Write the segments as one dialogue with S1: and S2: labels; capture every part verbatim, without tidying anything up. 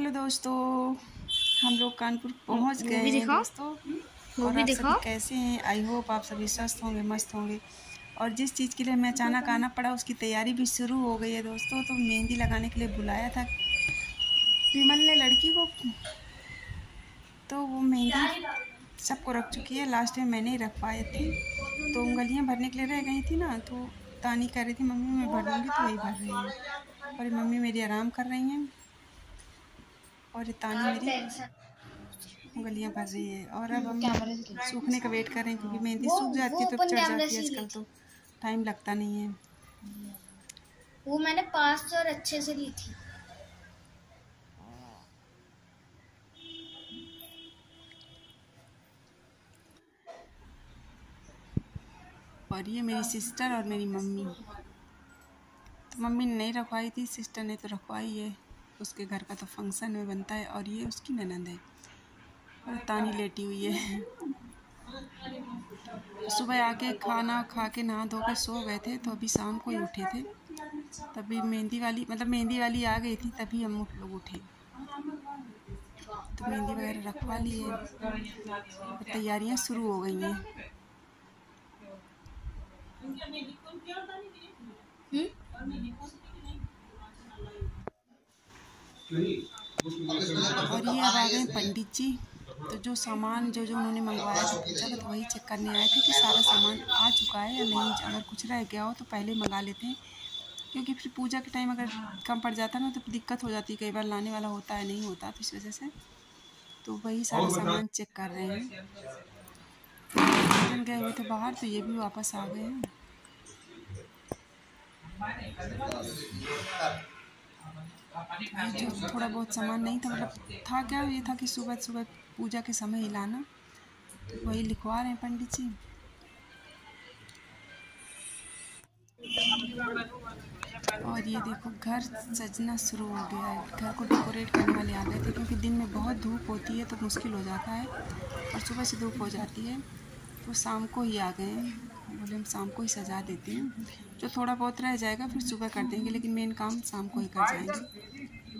S1: Hello दोस्तों, हम लोग कानपुर पहुंच गए हैं दोस्तों। और आप सभी कैसे हैं? आई होप आप सभी स्वस्थ होंगे, मस्त होंगे। और जिस चीज़ के लिए हमें अचानक आना पड़ा उसकी तैयारी भी शुरू हो गई है दोस्तों। तो मेहंदी लगाने के लिए बुलाया था विमल ने लड़की को, तो वो मेहंदी सबको रख चुकी है। लास्ट में मैंने ही रख पाई थी, तो उंगलियां भरने के लिए रह गई थी ना। तो तानी कह रही थी मम्मी मैं भर दूँगी, तो वही भर रही है। और मम्मी मेरी आराम कर रही हैं और तानी मेरी उंगलियां भर रही है। और अब हम सूखने का वेट कर रहे हैं, क्योंकि मेहंदी सूख जाती है तो चढ़ जाती है। आजकल तो टाइम लगता नहीं है।
S2: वो मैंने पास से और अच्छे से ली थी।
S1: और ये मेरी सिस्टर और मेरी मम्मी। तो मम्मी ने नहीं रखवाई थी, सिस्टर ने तो रखवाई है। उसके घर का तो फंक्शन में बनता है। और ये उसकी ननद है और तानी लेटी हुई है। सुबह आके खाना खा के नहा धो के सो गए थे, तो अभी शाम को ही उठे थे। तभी मेहंदी वाली मतलब मेहंदी वाली आ गई थी, तभी हम लोग उठे। तो मेहंदी वगैरह रखवा ली है, तैयारियां शुरू हो गई हैं। और ये अब आ गए पंडित जी। तो जो सामान जो जो उन्होंने मंगवाया था पूजा का, तो वही चेक करने आए थे कि सारा सामान आ चुका है या नहीं। अगर कुछ रह गया हो तो पहले मंगा लेते हैं, क्योंकि फिर पूजा के टाइम अगर कम पड़ जाता है ना तो दिक्कत हो जाती है। कई बार लाने वाला होता है, नहीं होता, तो इस वजह से तो वही सारा सामान चेक कर रहे हैं। गए हुए थे बाहर, तो ये भी वापस आ गए हैं। जो थोड़ा बहुत सामान नहीं था, मतलब था क्या, ये था कि सुबह सुबह पूजा के समय ही लाना, तो वही लिखवा रहे हैं पंडित जी। और ये देखो घर सजना शुरू हो गया है। घर को डेकोरेट करने वाले आ गए थे, क्योंकि दिन में बहुत धूप होती है तो मुश्किल हो जाता है, और सुबह से धूप हो जाती है। तो शाम को ही आ गए हैं, बोले हम शाम को ही सजा देते हैं। जो थोड़ा बहुत रह जाएगा फिर सुबह कर देंगे, लेकिन मेन काम शाम को ही कर जाएंगे।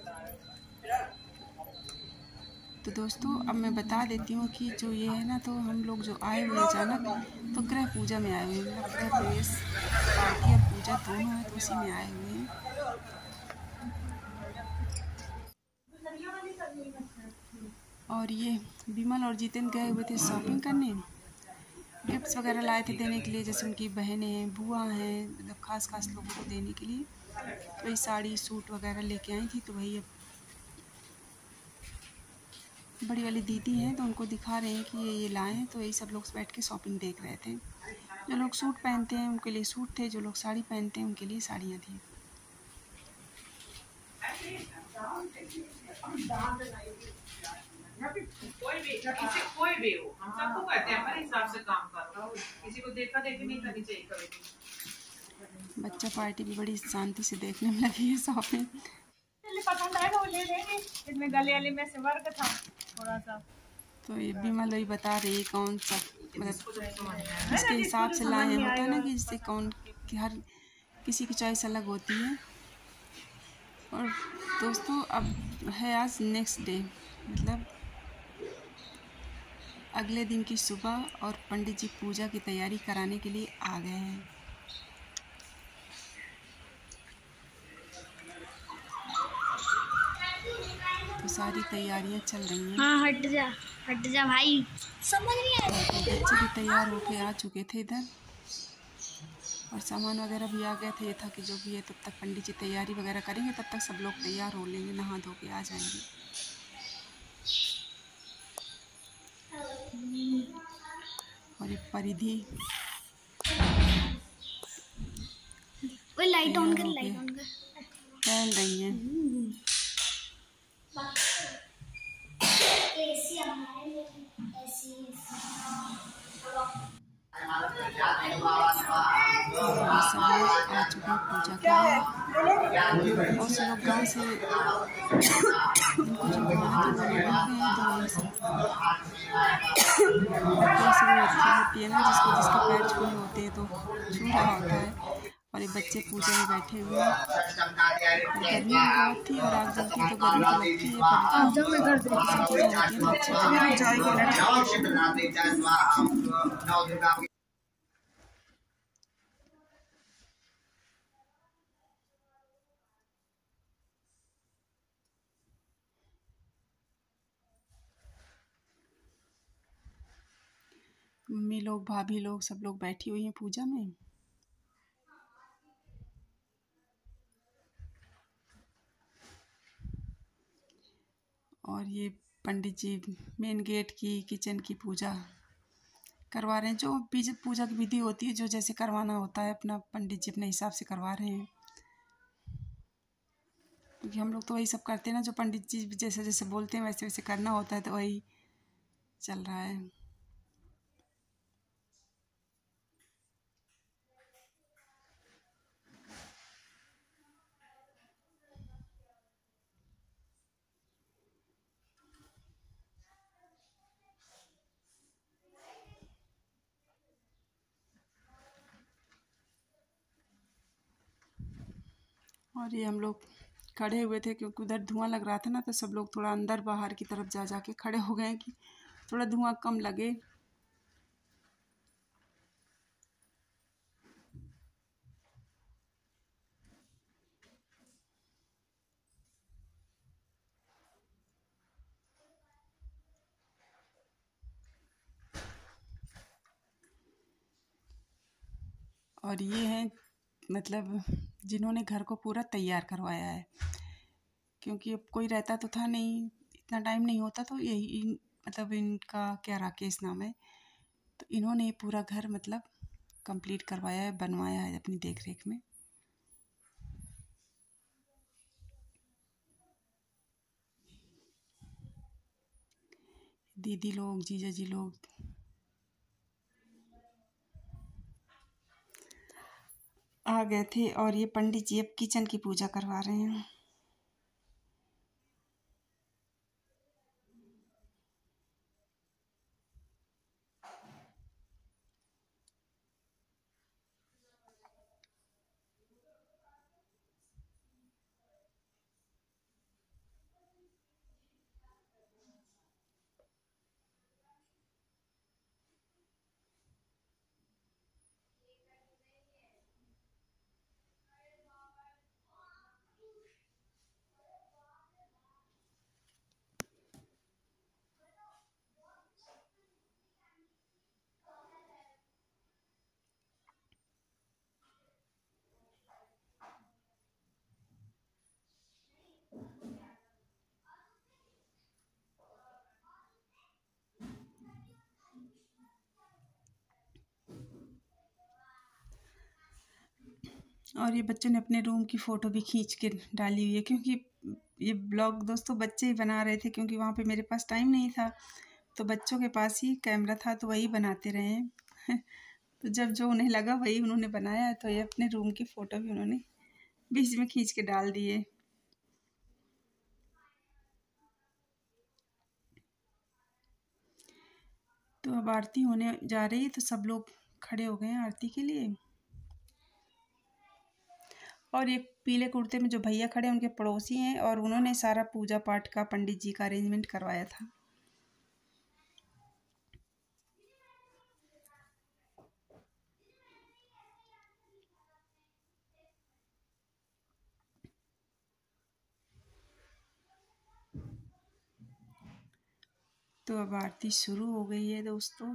S1: तो दोस्तों अब मैं बता देती हूँ कि जो ये है ना, तो हम लोग जो आए हुए अचानक, तो ग्रह पूजा में आए हुए हैं। मतलब ग्रह प्रवेश पार्टी और पूजा दोनों है, तो उसी में आए हुए हैं। और ये विमल और जितेंद्र गए हुए थे शॉपिंग करने, गिफ्ट्स वगैरह लाए थे देने के लिए, जैसे उनकी बहनें हैं, बुआ हैं, मतलब खास खास लोगों को देने के लिए। तो वही साड़ी सूट वगैरह लेके आई थी, तो वही अब बड़ी वाली दीदी हैं तो उनको दिखा रहे हैं कि ये ये लाए हैं। तो यही सब लोग बैठ के शॉपिंग देख रहे थे। जो लोग सूट पहनते हैं उनके लिए सूट थे, जो लोग साड़ी पहनते हैं उनके लिए साड़ियाँ थी।
S3: कोई भी किसी कोई भी हो, हम सबको कहते हैं अपने हिसाब से काम करो, किसी को देखा देखी नहीं करनी चाहिए कभी।
S1: बच्चा पार्टी भी बड़ी शांति से देखने में लगी है शॉपिंग।
S3: पसंद आएगा वो ले लेंगे। इसमें गले वाले में से वर्क था थोड़ा सा,
S1: तो ये विमल वही बता रही है कौन सा, मतलब इसके हिसाब से लाए हैं। होता है ना कि जिससे कौन कि हर किसी की चॉइस अलग होती है। और दोस्तों अब है आज नेक्स्ट डे, मतलब अगले दिन की सुबह, और पंडित जी पूजा की तैयारी कराने के लिए आ गए हैं। तो सारी तैयारियां चल रही हैं।
S2: हाँ हट जा हट जा भाई, समझ नहीं आ रहा।
S1: तो बच्चे भी तैयार होके आ चुके थे इधर, और सामान वगैरह भी आ गए थे। ये था कि जो भी है तब तक पंडित जी तैयारी वगैरह करेंगे, तब तक सब लोग तैयार हो लेंगे, नहा धो के आ जाएंगे। और ये परिधि
S2: वो लाइट ऑन कर, लाइट ऑन कर,
S1: टहल रही है। सब लोग आ चुके हैं पूजा के लिए। बहुत से लोग गाँव से इनको जो होती है ना, जिसको जिसके पैर छूने होते हैं तो छू रहा होता है। और ये बच्चे पूजा में बैठे हुए हैं। गर्मी भी बहुत थी और आग जलती है तो गर्मी तो लगती है,
S2: आप जब मैं घर
S1: पर सब चीज़ें होती हैं तो अच्छा लगता है। मम्मी लोग, भाभी लोग, सब लोग बैठी हुई हैं पूजा में। और ये पंडित जी मेन गेट की, किचन की पूजा करवा रहे हैं। जो भी पूजा की विधि होती है, जो जैसे करवाना होता है, अपना पंडित जी अपने हिसाब से करवा रहे हैं। क्योंकि हम लोग तो वही सब करते हैं ना, जो पंडित जी जैसे जैसे बोलते हैं वैसे वैसे करना होता है, तो वही चल रहा है। और ये हम लोग खड़े हुए थे क्योंकि उधर धुआं लग रहा था ना, तो सब लोग थोड़ा अंदर बाहर की तरफ जा जा के खड़े हो गए कि थोड़ा धुआं कम लगे। और ये हैं मतलब जिन्होंने घर को पूरा तैयार करवाया है, क्योंकि अब कोई रहता तो था नहीं, इतना टाइम नहीं होता, तो यही इन, मतलब इनका क्या राकेश नाम है, तो इन्होंने पूरा घर मतलब कंप्लीट करवाया है, बनवाया है अपनी देख रेख में। दीदी लोग, जीजा जी लोग आ गए थे। और ये पंडित जी अब किचन की पूजा करवा रहे हैं। और ये बच्चों ने अपने रूम की फ़ोटो भी खींच के डाली हुई है, क्योंकि ये ब्लॉग दोस्तों बच्चे ही बना रहे थे, क्योंकि वहाँ पे मेरे पास टाइम नहीं था, तो बच्चों के पास ही कैमरा था तो वही बनाते रहे हैं। तो जब जो उन्हें लगा वही उन्होंने बनाया, तो ये अपने रूम की फ़ोटो भी उन्होंने बीच में खींच के डाल दिए। तो अब आरती होने जा रही है, तो सब लोग खड़े हो गए हैं आरती के लिए। और ये पीले कुर्ते में जो भैया खड़े हैं उनके पड़ोसी हैं, और उन्होंने सारा पूजा पाठ का पंडित जी का अरेंजमेंट करवाया था। तो अब आरती शुरू हो गई है दोस्तों।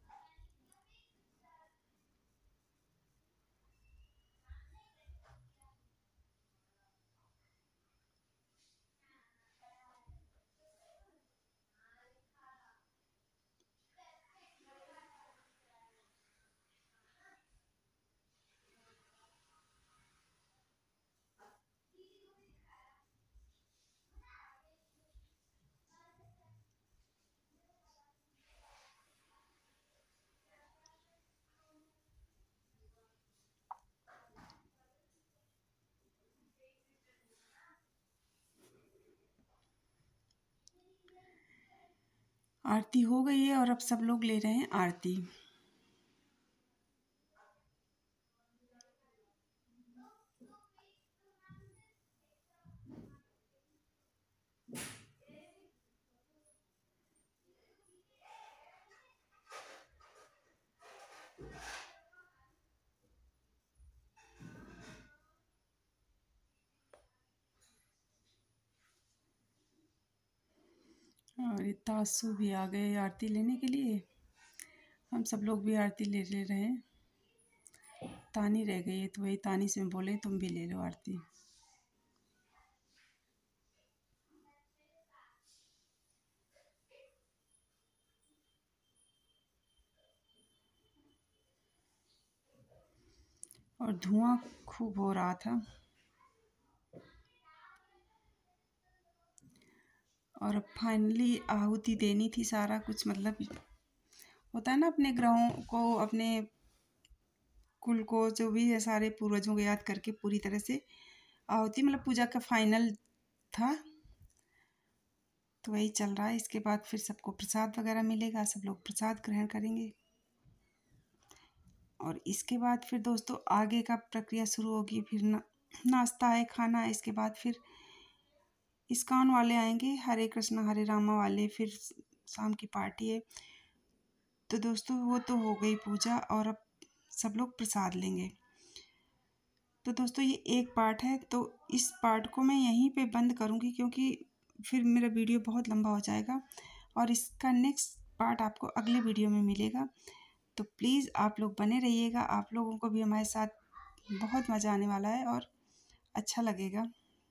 S1: आरती हो गई है और अब सब लोग ले रहे हैं आरती। और ये तासु भी आ गए आरती लेने के लिए। हम सब लोग भी आरती ले ले रहे हैं। तानी रह गई है तो वही तानी से बोले तुम भी ले लो आरती। और धुआं खूब हो रहा था। और अब फाइनली आहुति देनी थी, सारा कुछ मतलब होता है ना, अपने ग्रहों को, अपने कुल को, जो भी है सारे पूर्वजों को याद करके पूरी तरह से आहुति, मतलब पूजा का फाइनल था। तो वही चल रहा है। इसके बाद फिर सबको प्रसाद वगैरह मिलेगा, सब लोग प्रसाद ग्रहण करेंगे। और इसके बाद फिर दोस्तों आगे का प्रक्रिया शुरू होगी। फिर ना नाश्ता है, खाना है। इसके बाद फिर इस्कॉन वाले आएंगे, हरे कृष्णा हरे रामा वाले, फिर शाम की पार्टी है। तो दोस्तों वो तो हो गई पूजा, और अब सब लोग प्रसाद लेंगे। तो दोस्तों ये एक पार्ट है, तो इस पार्ट को मैं यहीं पे बंद करूँगी, क्योंकि फिर मेरा वीडियो बहुत लंबा हो जाएगा। और इसका नेक्स्ट पार्ट आपको अगले वीडियो में मिलेगा। तो प्लीज़ आप लोग बने रहिएगा। आप लोगों को भी हमारे साथ बहुत मज़ा आने वाला है और अच्छा लगेगा।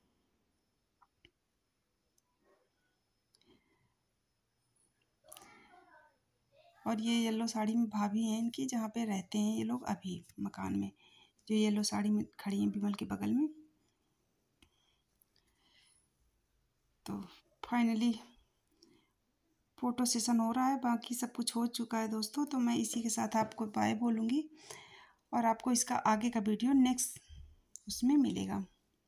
S1: और ये येलो साड़ी में भाभी हैं इनकी, जहाँ पे रहते हैं ये लोग अभी मकान में, जो येलो साड़ी में खड़ी हैं बिमल के बगल में। तो फाइनली फ़ोटो सेशन हो रहा है, बाकी सब कुछ हो चुका है दोस्तों। तो मैं इसी के साथ आपको बाय बोलूँगी, और आपको इसका आगे का वीडियो नेक्स्ट उसमें मिलेगा।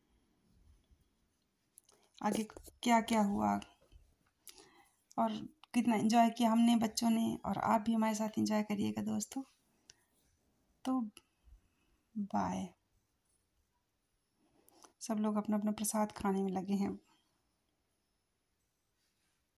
S1: आगे क्या क्या हुआ और कितना एंजॉय किया हमने, बच्चों ने, और आप भी हमारे साथ एंजॉय करिएगा दोस्तों। तो बाय। सब लोग अपना अपना प्रसाद खाने में लगे हैं।